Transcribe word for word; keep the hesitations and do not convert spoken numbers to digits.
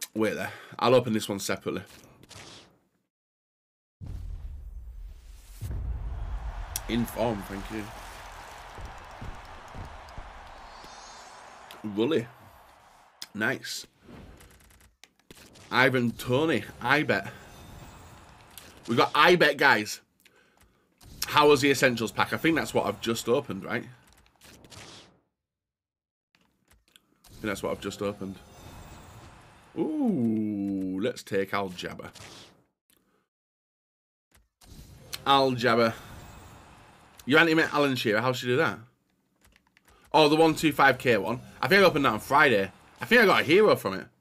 Wait there. I'll open this one separately. In form, thank you. Wooly. Nice. Ivan Tony. I bet. We got I bet, guys. How was the Essentials pack? I think that's what I've just opened, right? I think that's what I've just opened. Ooh, let's take Al Jabba. Al Jabba. You anti-met Alan Shearer. How should you do that? Oh, the one twenty-five K one. I think I opened that on Friday. I think I got a hero from it.